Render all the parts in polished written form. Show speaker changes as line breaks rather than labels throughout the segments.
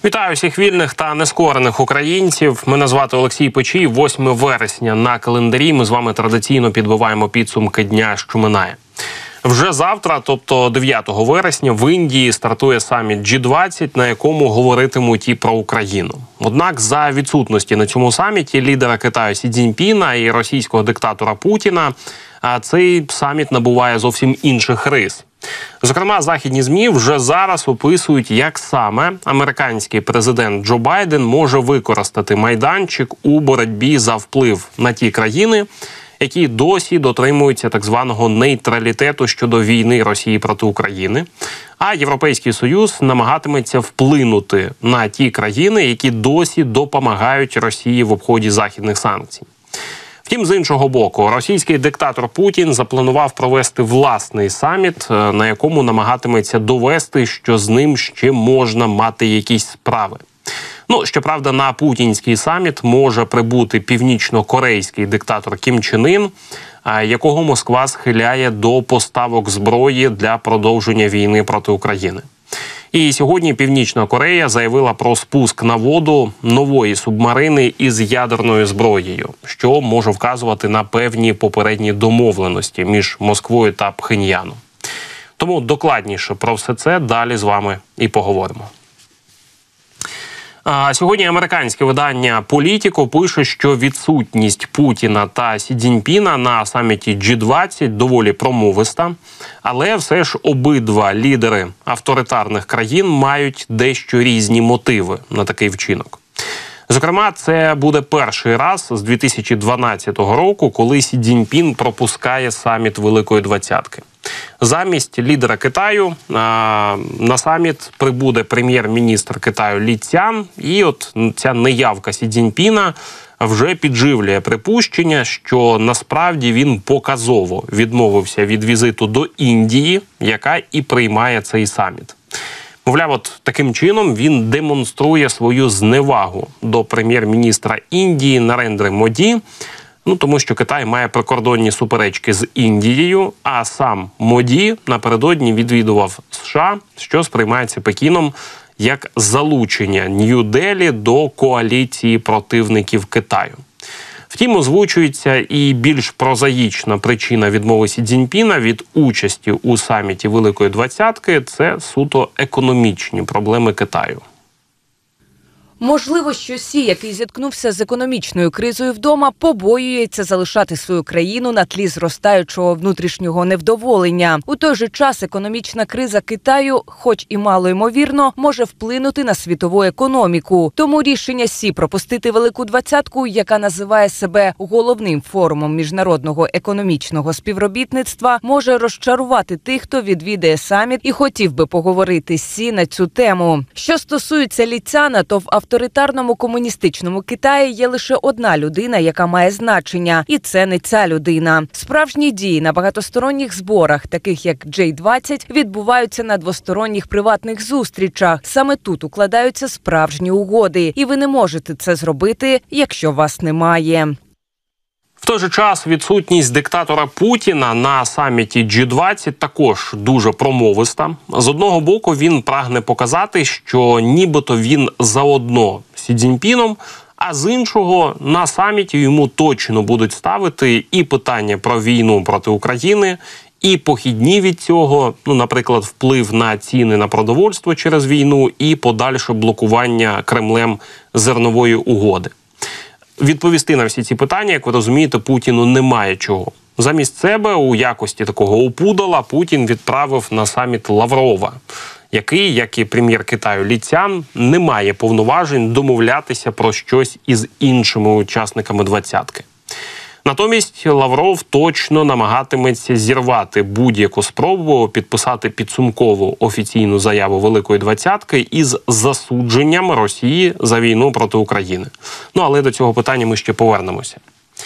Вітаю всіх вільних та нескорених українців. Мене звати Олексій Печій. 8 вересня на календарі. Ми з вами традиційно підбиваємо підсумки дня, що минає. Вже завтра, тобто 9 вересня, в Індії стартує саміт G20, на якому говоритимуть і про Україну. Однак за відсутності на цьому саміті лідера Китаю Сі Цзіньпіна і російського диктатора Путіна, цей саміт набуває зовсім інших рис. Зокрема, західні ЗМІ вже зараз описують, як саме американський президент Джо Байден може використати майданчик у боротьбі за вплив на ті країни, які досі дотримуються так званого нейтралітету щодо війни Росії проти України, а Європейський Союз намагатиметься вплинути на ті країни, які досі допомагають Росії в обході західних санкцій. Втім, з іншого боку, російський диктатор Путін запланував провести власний саміт, на якому намагатиметься довести, що з ним ще можна мати якісь справи. Щоправда, на путінський саміт може прибути північно-корейський диктатор Кім Чен Ін, якого Москва схиляє до поставок зброї для продовження війни проти України. І сьогодні Північна Корея заявила про спуск на воду нової субмарини із ядерною зброєю, що може вказувати на певні попередні домовленості між Москвою та Пхеньяном. Тому докладніше про все це далі з вами і поговоримо. Сьогодні американське видання «Політіко» пише, що відсутність Путіна та Сі Цзіньпіна на саміті G20 доволі промовиста, але все ж обидва лідери авторитарних країн мають дещо різні мотиви на такий вчинок. Зокрема, це буде перший раз з 2012 року, коли Сі Цзіньпін пропускає саміт Великої Двадцятки. Замість лідера Китаю на саміт прибуде прем'єр-міністр Китаю Лі Цян, і от ця неявка Сі Цзіньпіна вже підживлює припущення, що насправді він показово відмовився від візиту до Індії, яка і приймає цей саміт. Мовляв, от таким чином він демонструє свою зневагу до прем'єр-міністра Індії Нарендри Моді, тому що Китай має прикордонні суперечки з Індією, а сам Моді напередодні відвідував США, що сприймається Пекіном як залучення Нью-Делі до коаліції противників Китаю. Втім, озвучується і більш прозаїчна причина відмови Сі Цзіньпіна від участі у саміті Великої Двадцятки – це суто економічні проблеми Китаю.
Можливо, що Сі, який зіткнувся з економічною кризою вдома, побоюється залишати свою країну на тлі зростаючого внутрішнього невдоволення. У той же час економічна криза Китаю, хоч і малоймовірно, може вплинути на світову економіку. Тому рішення Сі пропустити Велику Двадцятку, яка називає себе головним форумом міжнародного економічного співробітництва, може розчарувати тих, хто відвідає саміт і хотів би поговорити з Сі на цю тему. Що стосується Лі Цяна, то в авторитарному комуністичному Китаї є лише одна людина, яка має значення, і це не ця людина. Справжні дії на багатосторонніх зборах, таких як G20, відбуваються на двосторонніх приватних зустрічах. Саме тут укладаються справжні угоди, і ви не можете це зробити, якщо вас немає.
В той же час відсутність диктатора Путіна на саміті G20 також дуже промовиста. З одного боку, він прагне показати, що нібито він заодно з Сі Цзіньпіном, а з іншого, на саміті йому точно будуть ставити і питання про війну проти України, і похідні від цього, наприклад, вплив на ціни на продовольство через війну і подальше блокування Кремлем зернової угоди. Відповісти на всі ці питання, як ви розумієте, Путіну немає чого. Замість себе у якості такого опудала Путін відправив на саміт Лаврова, який, як і прем'єр Китаю Лі Цян, не має повноважень домовлятися про щось із іншими учасниками двадцятки. Натомість Лавров точно намагатиметься зірвати будь-яку спробу підписати підсумкову офіційну заяву Великої Двадцятки із засудженням Росії за війну проти України. Але до цього питання ми ще повернемося.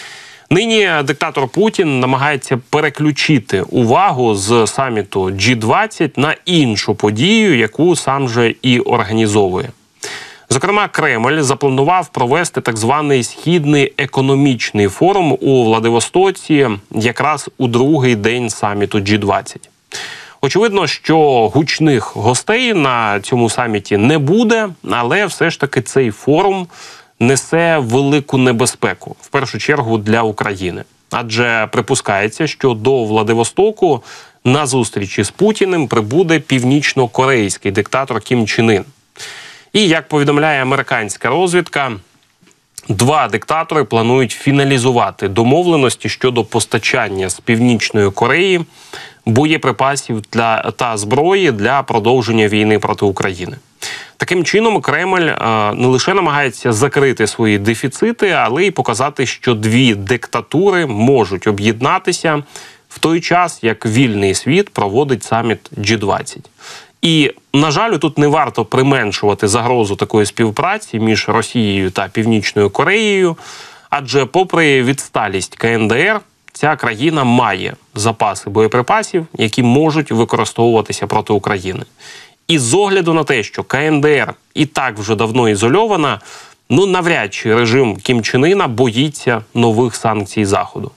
Нині диктатор Путін намагається переключити увагу з саміту G20 на іншу подію, яку сам же і організовує. Зокрема, Кремль запланував провести так званий Східний економічний форум у Владивостоці якраз у другий день саміту G20. Очевидно, що гучних гостей на цьому саміті не буде, але все ж таки цей форум несе велику небезпеку, в першу чергу для України. Адже припускається, що до Владивостоку на зустрічі з Путіним прибуде північно-корейський диктатор Кім Чен Ін. І, як повідомляє американська розвідка, два диктатори планують фіналізувати домовленості щодо постачання з Північної Кореї боєприпасів та зброї для продовження війни проти України. Таким чином, Кремль не лише намагається закрити свої дефіцити, але й показати, що дві диктатури можуть об'єднатися в той час, як вільний світ проводить саміт G20. І, на жаль, тут не варто применшувати загрозу такої співпраці між Росією та Північною Кореєю, адже попри відсталість КНДР, ця країна має запаси боєприпасів, які можуть використовуватися проти України. І з огляду на те, що КНДР і так вже давно ізольована, навряд чи режим Кім Чен Іна боїться нових санкцій Заходу.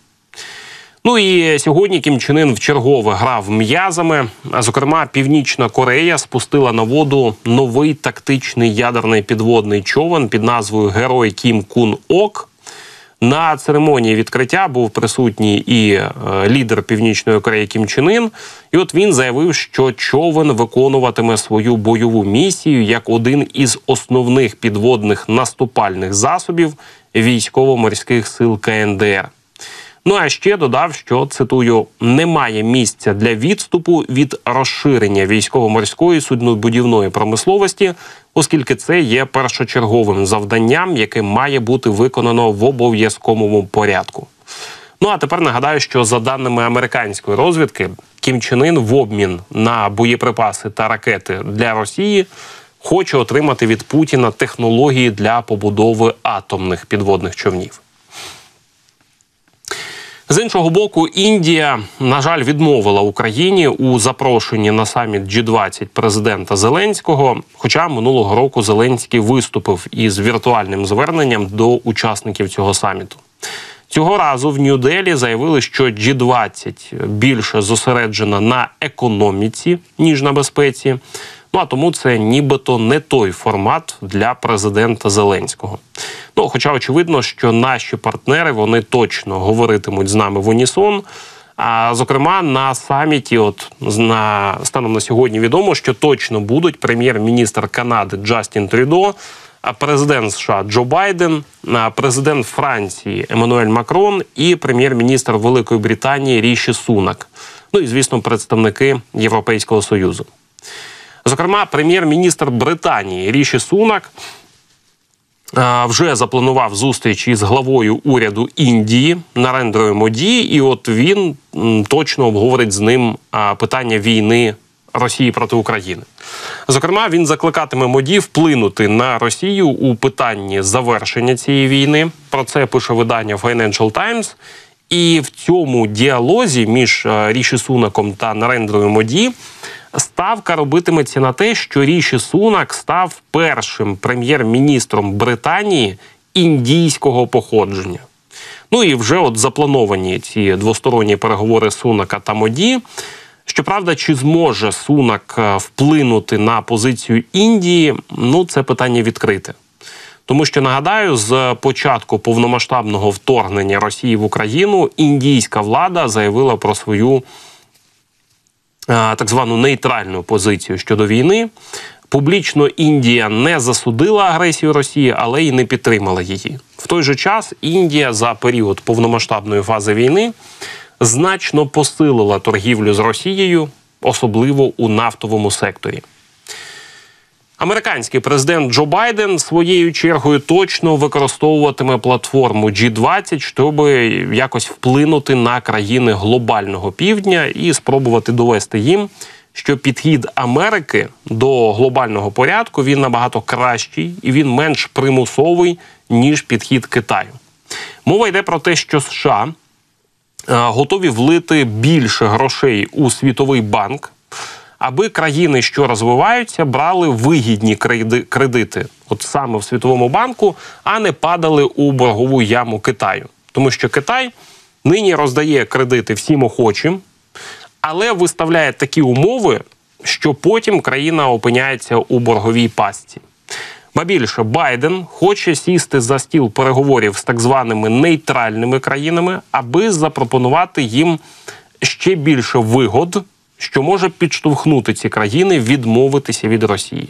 І сьогодні Кім Чен Ін вчергове грав м'язами. Зокрема, Північна Корея спустила на воду новий тактичний ядерний підводний човен під назвою «Герой Кім Кун Ок». На церемонії відкриття був присутній і лідер Північної Кореї Кім Чен Ін. І от він заявив, що човен виконуватиме свою бойову місію як один із основних підводних наступальних засобів військово-морських сил КНДР. А ще додав, що, цитую, «немає місця для відступу від розширення військово-морської суднобудівної промисловості, оскільки це є першочерговим завданням, яке має бути виконано в обов'язковому порядку». А тепер нагадаю, що за даними американської розвідки, Кім Чен Ін в обмін на боєприпаси та ракети для Росії хоче отримати від Путіна технології для побудови атомних підводних човнів. З іншого боку, Індія, на жаль, відмовила Україні у запрошенні на саміт G20 президента Зеленського, хоча минулого року Зеленський виступив із віртуальним зверненням до учасників цього саміту. Цього разу в Нью-Делі заявили, що G20 більше зосереджена на економіці, ніж на безпеці. А тому це нібито не той формат для президента Зеленського. Хоча очевидно, що наші партнери, вони точно говоритимуть з нами в унісон. Зокрема, на саміті, станом на сьогодні відомо, що точно будуть прем'єр-міністр Канади Джастін Трюдо, президент США Джо Байден, президент Франції Еммануель Макрон і прем'єр-міністр Великої Британії Ріші Сунак. І, звісно, представники Європейського Союзу. Зокрема, прем'єр-міністр Британії Ріші Сунак вже запланував зустріч із главою уряду Індії Нарендрою Моді, і от він точно обговорить з ним питання війни Росії проти України. Зокрема, він закликатиме Моді вплинути на Росію у питанні завершення цієї війни. Про це пише видання Financial Times. І в цьому діалозі між Ріші Сунаком та Нарендрою Моді ставка робитиметься на те, що Ріші Сунак став першим прем'єр-міністром Британії індійського походження. І вже заплановані ці двосторонні переговори Сунака та Моді. Щоправда, чи зможе Сунак вплинути на позицію Індії, це питання відкрите. Тому що, нагадаю, з початку повномасштабного вторгнення Росії в Україну індійська влада заявила про свою так звану нейтральну позицію щодо війни. Публічно Індія не засудила агресію Росії, але й не підтримала її. В той же час Індія за період повномасштабної фази війни значно посилила торгівлю з Росією, особливо у нафтовому секторі. Американський президент Джо Байден своєю чергою точно використовуватиме платформу G20, щоб якось вплинути на країни глобального півдня і спробувати довести їм, що підхід Америки до глобального порядку, він набагато кращий і він менш примусовий, ніж підхід Китаю. Мова йде про те, що США готові влити більше грошей у Світовий банк, аби країни, що розвиваються, брали вигідні кредити саме в Світовому банку, а не падали у боргову яму Китаю. Тому що Китай нині роздає кредити всім охочим, але виставляє такі умови, що потім країна опиняється у борговій пастці. Ба більше, Байден хоче сісти за стіл переговорів з так званими нейтральними країнами, аби запропонувати їм ще більше вигод, що може підштовхнути ці країни відмовитися від Росії.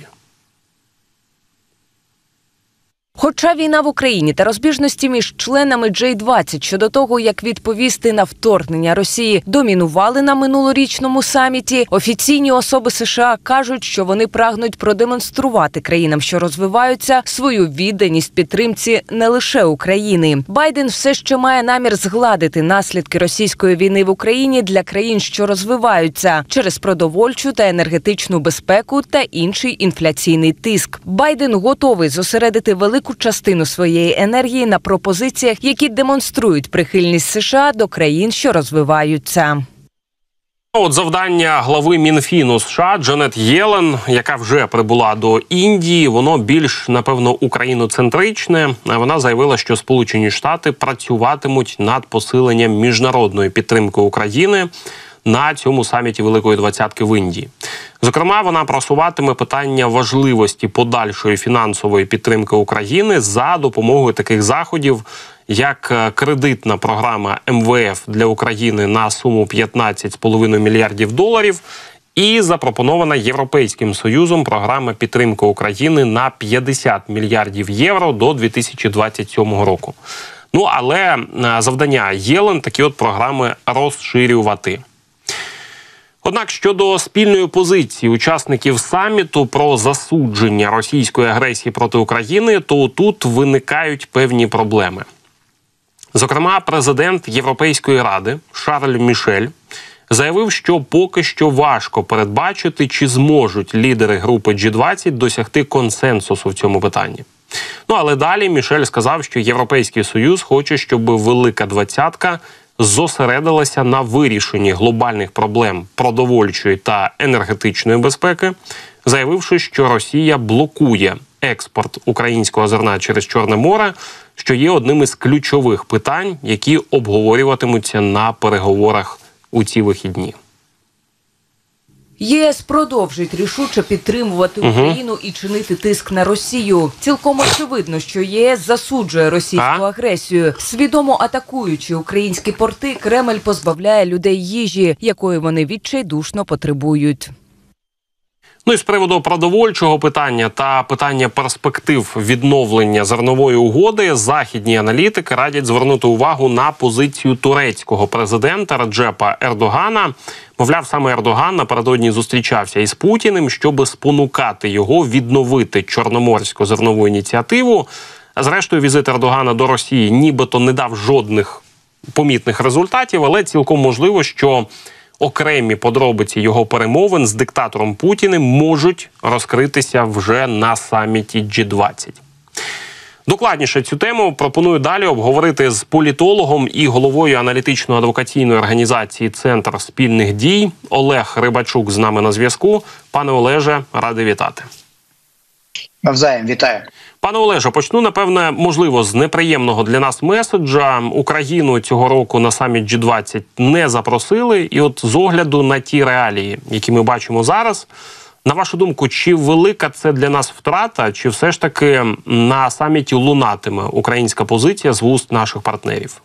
Хоча війна в Україні та розбіжності між членами G20 щодо того, як відповісти на вторгнення Росії, домінували на минулорічному саміті, офіційні особи США кажуть, що вони прагнуть продемонструвати країнам, що розвиваються, свою відданість підтримці не лише України. Байден все ще має намір згладити наслідки російської війни в Україні для країн, що розвиваються, через продовольчу та енергетичну безпеку та інший інфляційний тиск. Байден готовий зосередити велику частину своєї енергії на пропозиціях, які демонструють прихильність США до країн, що розвиваються.
От завдання глави Мінфіну США Джанет Єлен, яка вже прибула до Індії, воно більш, напевно, україноцентричне. Вона заявила, що Сполучені Штати працюватимуть над посиленням міжнародної підтримки України на цьому саміті Великої Двадцятки в Індії. Зокрема, вона просуватиме питання важливості подальшої фінансової підтримки України за допомогою таких заходів, як кредитна програма МВФ для України на суму 15,5 мільярдів доларів і запропонована Європейським Союзом програма підтримки України на 50 мільярдів євро до 2027 року. Ну, але завдання Єлен такі от програми розширювати. Однак щодо спільної позиції учасників саміту про засудження російської агресії проти України, то тут виникають певні проблеми. Зокрема, президент Європейської ради Шарль Мішель заявив, що поки що важко передбачити, чи зможуть лідери групи G20 досягти консенсусу в цьому питанні. Ну, але далі Мішель сказав, що Європейський Союз хоче, щоб Велика Двадцятка зосередилася на вирішенні глобальних проблем продовольчої та енергетичної безпеки, заявивши, що Росія блокує експорт українського зерна через Чорне море, що є одним із ключових питань, які обговорюватимуться на переговорах у ці вихідні.
ЄС продовжить рішуче підтримувати Україну і чинити тиск на Росію. Цілком очевидно, що ЄС засуджує російську агресію. Свідомо атакуючи українські порти, Кремль позбавляє людей їжі, якої вони відчайдушно потребують.
Ну і з приводу продовольчого питання та питання перспектив відновлення зернової угоди, західні аналітики радять звернути увагу на позицію турецького президента Реджепа Ердогана. Мовляв, саме Ердоган напередодні зустрічався із Путіним, щоб спонукати його відновити Чорноморську зернову ініціативу. Зрештою, візит Ердогана до Росії нібито не дав жодних помітних результатів, але цілком можливо, що окремі подробиці його перемовин з диктатором Путіним можуть розкритися вже на саміті G20. Докладніше цю тему пропоную далі обговорити з політологом і головою аналітично-адвокаційної організації «Центр спільних дій» Олег Рибачук з нами на зв'язку. Пане Олеже, радий вітати.
Навзаєм, вітаю.
Пане Олеже, почну, напевне, можливо, з неприємного для нас меседжа. Україну цього року на саміт G20 не запросили. І от з огляду на ті реалії, які ми бачимо зараз, на вашу думку, чи велика це для нас втрата, чи все ж таки на саміті лунатиме українська позиція з вуст наших партнерів?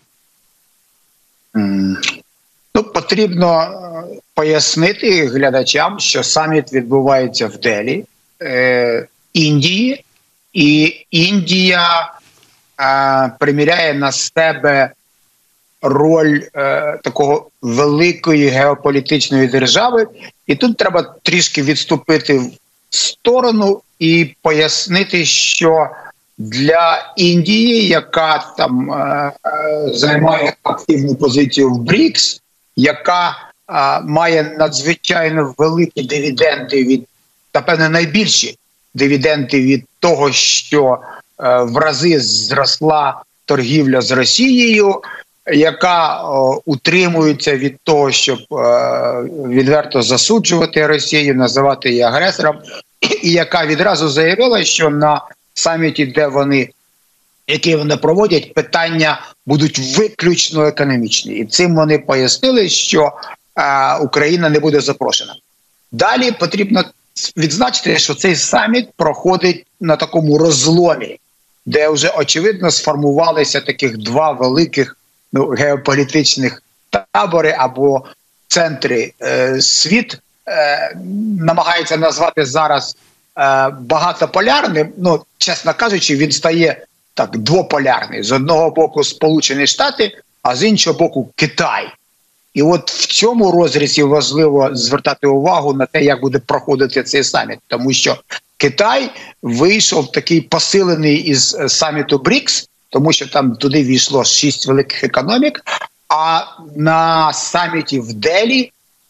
Ну, потрібно пояснити глядачам, що саміт відбувається в Делі, Індії, і Індія приміряє на себе роль такого великої геополітичної держави. І тут треба трішки відступити в сторону і пояснити, що для Індії, яка там займає активну позицію в БРІКС, яка має надзвичайно великі дивіденди від, напевне, найбільші дивіденди від того, що в рази зросла торгівля з Росією, яка утримується від того, щоб відверто засуджувати Росію, називати її агресором, і яка відразу заявила, що на саміті, який вони проводять, питання будуть виключно економічні. І цим вони пояснили, що Україна не буде запрошена. Далі потрібно відзначити, що цей саміт проходить на такому розломі, де вже очевидно сформувалися таких два великих геополітичних табори або центри. Світ намагається назвати зараз багатополярним, чесно кажучи, він стає так двополярний. З одного боку Сполучені Штати, а з іншого боку Китай. І от в цьому розрізі важливо звертати увагу на те, як буде проходити цей саміт. Тому що Китай вийшов такий посилений із саміту БРІКС, тому що там туди війшло 6 великих економік, а на саміті в Делі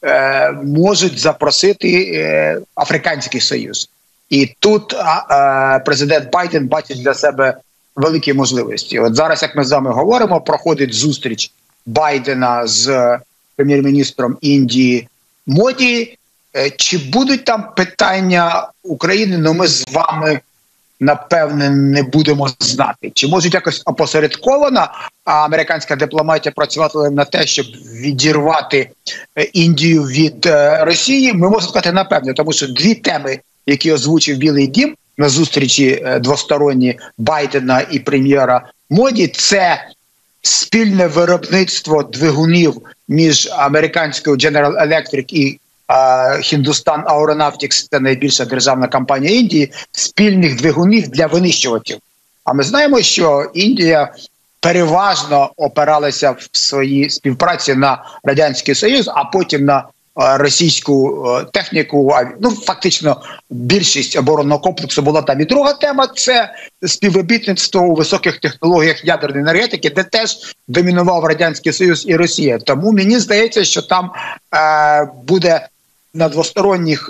можуть запросити Африканський Союз. І тут президент Байден бачить для себе великі можливості. От зараз, як ми з вами говоримо, проходить зустріч Байдена з прем'єр-міністром Індії Моді. Чи будуть там питання України, ми з вами, напевне, не будемо знати. Чи можуть якось опосередковано американська дипломатія працювати на те, щоб відірвати Індію від Росії? Ми можемо сказати, напевне, тому що дві теми, які озвучив Білий дім на зустрічі двосторонні Байдена і прем'єра Моді, це спільне виробництво двигунів між американською General Electric і Hindustan Aeronautics, це найбільша державна компанія Індії, спільних двигунів для винищувачів. А ми знаємо, що Індія переважно опиралася в своїй співпраці на Радянський Союз, а потім на російську техніку. Фактично більшість оборонного комплексу була там. І друга тема – це співробітництво у високих технологіях ядерної енергетики, де теж домінував Радянський Союз і Росія. Тому мені здається, що там буде на двосторонніх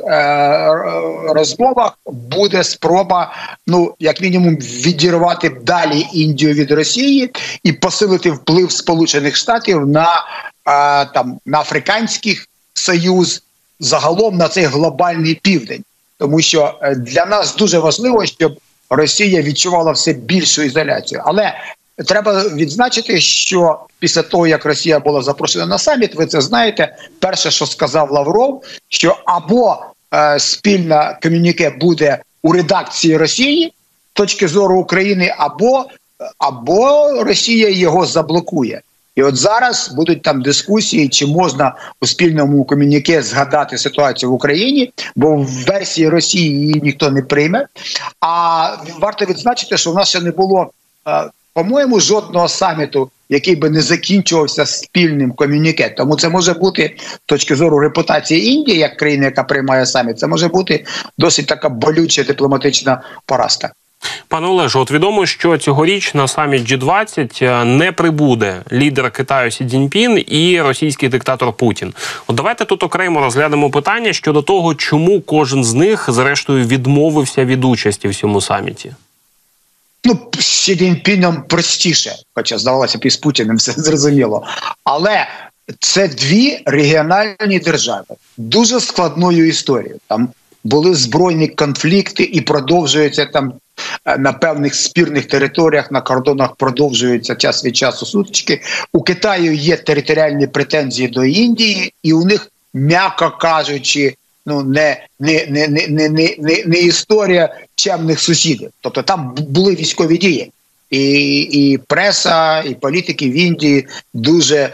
розмовах буде спроба, як мінімум, відірвати далі Індію від Росії і посилити вплив Сполучених Штатів на Африканський Союз, загалом на цей глобальний південь. Тому що для нас дуже важливо, щоб Росія відчувала все більшу ізоляцію. Але треба відзначити, що після того, як Росія була запрошена на саміт, ви це знаєте, перше, що сказав Лавров, що або спільна комюніке буде у редакції Росії з точки зору України, або Росія його заблокує. І от зараз будуть там дискусії, чи можна у спільному комюніке згадати ситуацію в Україні, бо в версії Росії її ніхто не прийме. А варто відзначити, що в нас ще не було, по-моєму, жодного саміту, який би не закінчувався спільним комюніке. Тому це може бути, з точки зору репутації Індії, як країни, яка приймає саміт, це може бути досить така болюча дипломатична поразка.
Пане Олеже, от відомо, що цьогоріч на саміт G20 не прибуде лідер Китаю Сі Цзіньпін і російський диктатор Путін. От давайте тут окремо розглянемо питання щодо того, чому кожен з них, зрештою, відмовився від участі в цьому саміті.
З Сі Цзіньпіном простіше, хоча, здавалося б, і з Путіним все зрозуміло. Але це дві регіональні держави, дуже складною історією. Там були збройні конфлікти і продовжуються там на певних спірних територіях, на кордонах продовжуються час від часу сутички. У Китаю є територіальні претензії до Індії, і у них, м'яко кажучи, не історія чемних сусідів. Тобто там були військові дії. І преса, і політики в Індії дуже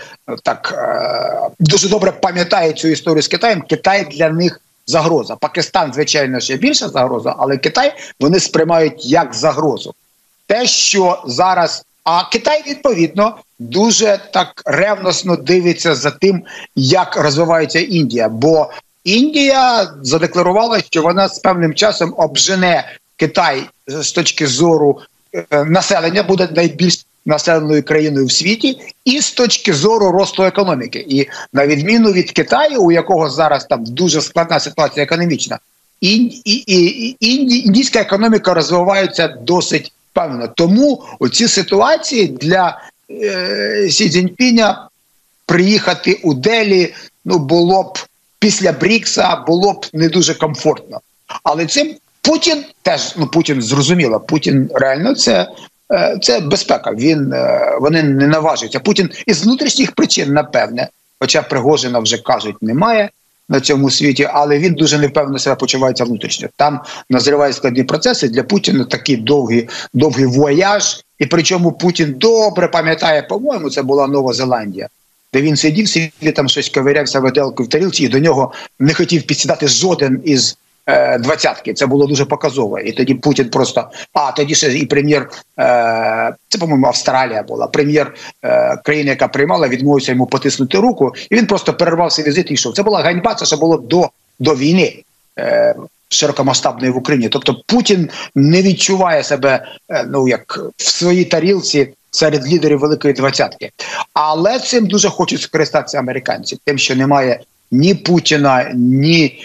добре пам'ятають цю історію з Китаєм. Китай для них загроза. Пакистан, звичайно, ще більша загроза, але Китай вони сприймають як загрозу. Те, що зараз... А Китай, відповідно, дуже так ревносно дивиться за тим, як розвивається Індія. Бо Індія задекларувала, що вона з певним часом обжене Китай з точки зору населення, буде найбільш населеною країною в світі, і з точки зору росту економіки. І на відміну від Китаю, у якого зараз там дуже складна ситуація економічна, індійська економіка розвивається досить впевнено. Тому оці ситуації для Сі Цзіньпіня приїхати у Делі, було б після БРІКСа, було б не дуже комфортно. Але цим Путін теж, Путін зрозуміло, Путін реально це безпека, вони не наважуються. Путін із внутрішніх причин, напевне, хоча Пригожина вже, кажуть, немає на цьому світі, але він дуже невпевнено себе почувається внутрішньо. Там назрівають складні процеси, для Путіна такий довгий вояж, і причому Путін добре пам'ятає, по-моєму, це була Нова Зеландія, де він сидів собі, там щось ковирявся виделкою в тарілці, і до нього не хотів підсідати жоден із двадцятки. Це було дуже показово. І тоді Путін просто... тоді ще і прем'єр... це, по-моєму, Австралія була. Прем'єр країни, яка приймала, відмовився йому потиснути руку. І він просто перервав свій візит і йшов. Це була ганьба, це ще було до війни широкомасштабної в Україні. Тобто Путін не відчуває себе, як в своїй тарілці серед лідерів Великої Двадцятки. Але цим дуже хочуть скористатися американці. Тим, що немає ні Путіна, ні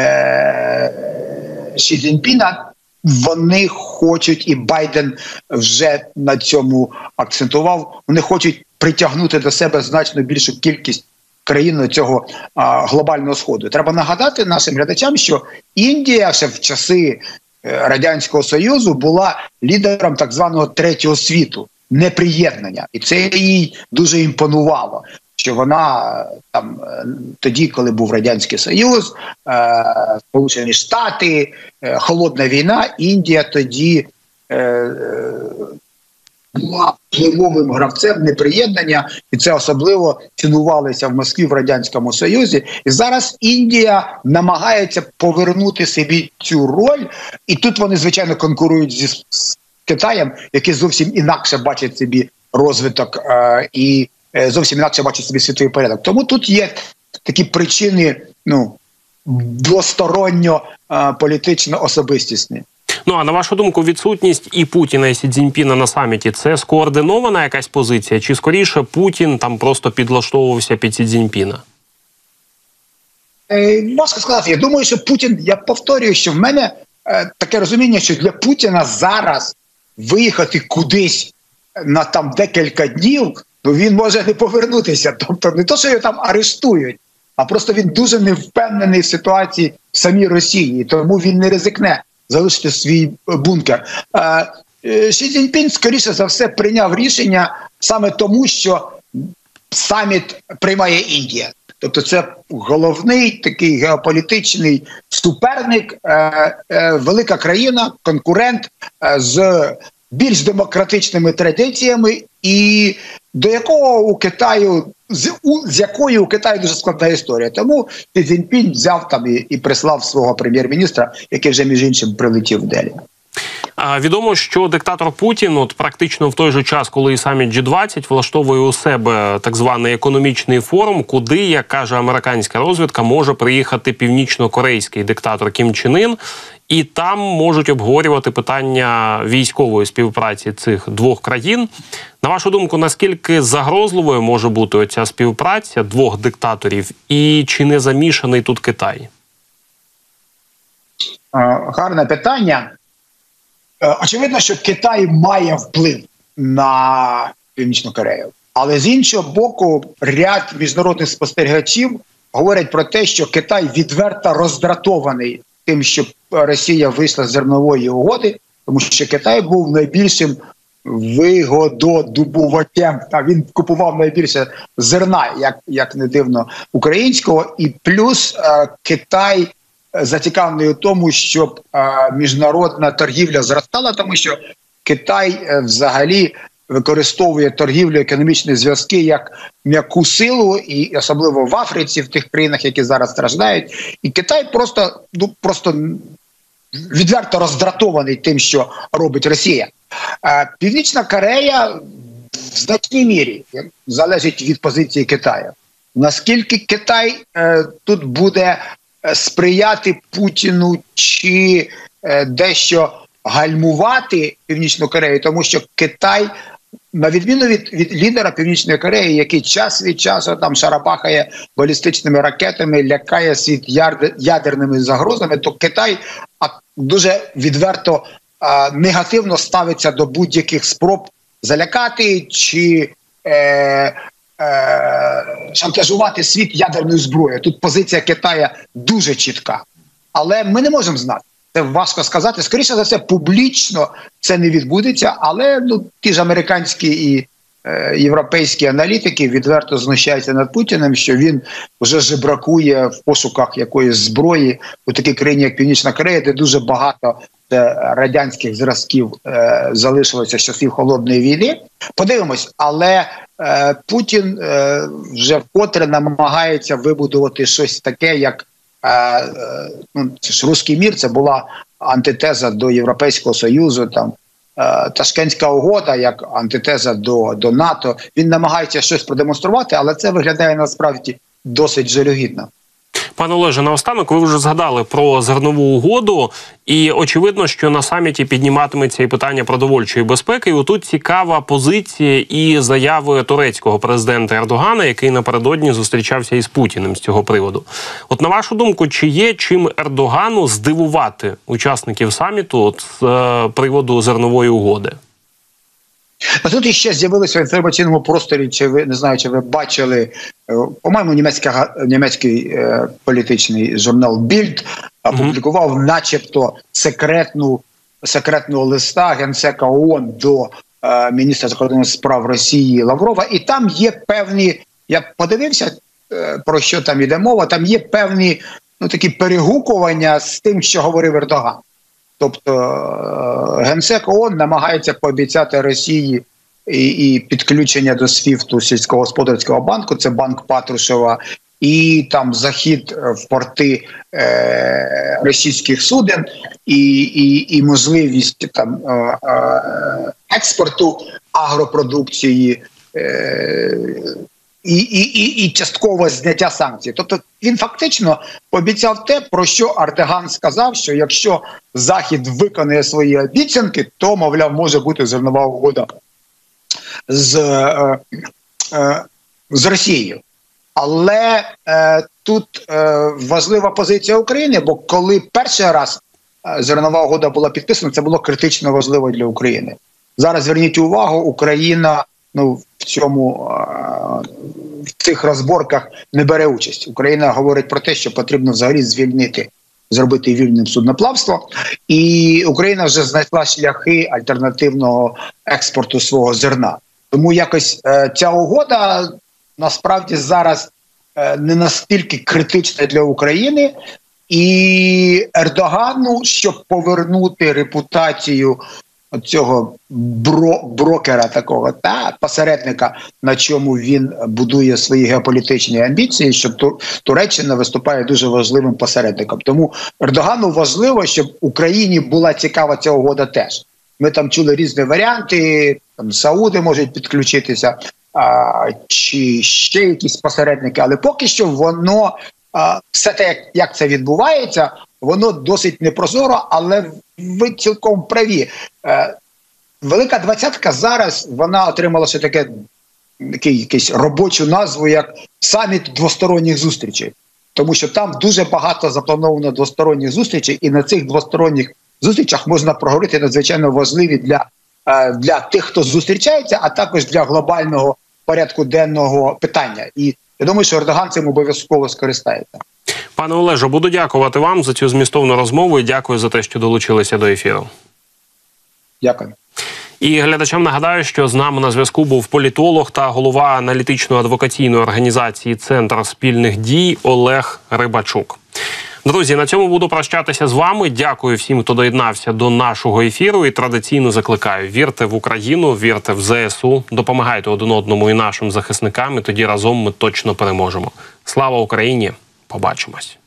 Ші Цзіньпіна, вони хочуть, і Байден вже на цьому акцентував, вони хочуть притягнути до себе значно більшу кількість країн цього глобального сходу. Треба нагадати нашим глядачам, що Індія ще в часи Радянського Союзу була лідером так званого третього світу, неприєднання. І це їй дуже імпонувало, що вона там тоді, коли був Радянський Союз, Сполучені Штати, холодна війна, Індія тоді була впливовим гравцем неприєднання, і це особливо цінувалося в Москві, в Радянському Союзі. І зараз Індія намагається повернути собі цю роль, і тут вони, звичайно, конкурують з Китаєм, який зовсім інакше бачить собі розвиток і зовсім інакше бачить собі світовий порядок. Тому тут є такі причини, двосторонньо політично-особистісні.
А на вашу думку, відсутність і Путіна, і Сі Цзіньпіна на саміті – це скоординована якась позиція? Чи скоріше Путін там просто підлаштовувався під Сі Цзіньпіна?
Важко сказати. Я думаю, що Путін, я повторюю, що в мене таке розуміння, що для Путіна зараз виїхати кудись на там декілька днів, він може не повернутися. Тобто не то, що його там арештують, а просто він дуже невпевнений в ситуації в самій Росії, тому він не ризикне залишити свій бункер. Ші Цзіньпін, скоріше за все, прийняв рішення саме тому, що саміт приймає Індія. Тобто це головний такий геополітичний суперник, велика країна, конкурент з більш демократичними традиціями, і до якого у Китаю, з якою у Китаю дуже складна історія. Тому Ші Цзіньпін взяв там і прислав свого прем'єр-міністра, який вже, між іншим, прилетів в Делі.
Відомо, що диктатор Путін практично в той же час, коли і саміт G20 влаштовує у себе так званий економічний форум, куди, як каже американська розвідка, може приїхати північно-корейський диктатор Кім Чен Ін, і там можуть обговорювати питання військової співпраці цих двох країн. На вашу думку, наскільки загрозливою може бути оця співпраця двох диктаторів, і чи не замішаний тут Китай?
Гарне питання. Очевидно, що Китай має вплив на Північну Корею. Але з іншого боку, ряд міжнародних спостерігачів говорять про те, що Китай відверто роздратований тим, що Росія вийшла з зернової угоди, тому що Китай був найбільшим вигододобувачем. Він купував найбільше зерна, як не дивно, українського. І плюс Китай зацікавлений у тому, щоб міжнародна торгівля зростала, тому що Китай взагалі використовує торгівлю, економічні зв'язки як м'яку силу, і особливо в Африці, в тих країнах, які зараз страждають. І Китай просто відверто роздратований тим, що робить Росія. Північна Корея в значній мірі залежить від позиції Китаю. Наскільки Китай тут буде сприяти Путіну чи дещо гальмувати Північну Корею, тому що Китай, на відміну від лідера Північної Кореї, який час від часу там шарабахає балістичними ракетами, лякає світ ядерними загрозами, то Китай дуже відверто негативно ставиться до будь-яких спроб залякати чи шантажувати світ ядерною зброєю. Тут позиція Китаю дуже чітка. Але ми не можемо знати. Це важко сказати. Скоріше за все, публічно це не відбудеться, але ті ж американські і європейські аналітики відверто знущаються над Путіним, що він вже жебракує в пошуках якоїсь зброї у такій країні, як Північна Корея, де дуже багато радянських зразків залишилося з часів Холодної війни. Подивимось, але Путін вже вкотре намагається вибудувати щось таке, як це ж «Руський мір», це була антитеза до Європейського Союзу, там Ташкентська угода як антитеза до НАТО. Він намагається щось продемонструвати, але це виглядає насправді досить жалюгідно.
Пане Олеже, наостанок ви вже згадали про зернову угоду, і очевидно, що на саміті підніматиметься і питання продовольчої безпеки. І отут цікава позиція і заяви турецького президента Ердогана, який напередодні зустрічався із Путіним з цього приводу. От на вашу думку, чи є чим Ердогану здивувати учасників саміту з приводу зернової угоди?
А тут іще з'явилося в інформаційному просторі, чи ви, не знаю, чи ви бачили, по-моєму, німецький політичний журнал «Більд» опублікував начебто секретного листа генсека ООН до міністра закордонних справ Росії Лаврова. І там є певні, я подивився, про що там іде мова, там є певні такі перегукування з тим, що говорив Ердоган. Тобто генсек ООН намагається пообіцяти Росії і підключення до СВІФТу сільськогосподарського банку, це банк Патрушева, і там захід в порти російських суден, і можливість там експорту агропродукції, і часткове зняття санкцій. Тобто він фактично пообіцяв те, про що Ердоган сказав, що якщо Захід виконає свої обіцянки, то, мовляв, може бути зернова угода з Росією. Але тут важлива позиція України, бо коли перший раз зернова угода була підписана, це було критично важливо для України. Зараз зверніть увагу, Україна в цих розборках не бере участь. Україна говорить про те, що потрібно взагалі зробити вільним судноплавство. І Україна вже знайшла шляхи альтернативного експорту свого зерна. Тому якось ця угода насправді зараз не настільки критична для України. І Ердогану, щоб повернути репутацію цього брокера такого, посередника, на чому він будує свої геополітичні амбіції, що Туреччина виступає дуже важливим посередником. Тому Ердогану важливо, щоб Україні була цікава ця угода теж. Ми там чули різні варіанти, там Сауди можуть підключитися, чи ще якісь посередники, але поки що воно, все те, як це відбувається, воно досить непрозоро, але ви цілком праві. Велика двадцятка зараз, вона отримала ще якусь робочу назву, як саміт двосторонніх зустрічей. Тому що там дуже багато заплановано двосторонніх зустрічей, і на цих двосторонніх зустрічах можна проговорити надзвичайно важливі для тих, хто зустрічається, а також для глобального порядку денного питання. І я думаю, що Ердоган цим обов'язково скористається.
Пане Олеже, буду дякувати вам за цю змістовну розмову і дякую за те, що долучилися до ефіру.
Дякую.
І глядачам нагадаю, що з нами на зв'язку був політолог та голова аналітично-адвокаційної організації «Центр спільних дій» Олег Рибачук. Друзі, на цьому буду прощатися з вами. Дякую всім, хто доєднався до нашого ефіру. І традиційно закликаю: вірте в Україну, вірте в ЗСУ, допомагайте один одному і нашим захисникам, і тоді разом ми точно переможемо. Слава Україні! Побачимось!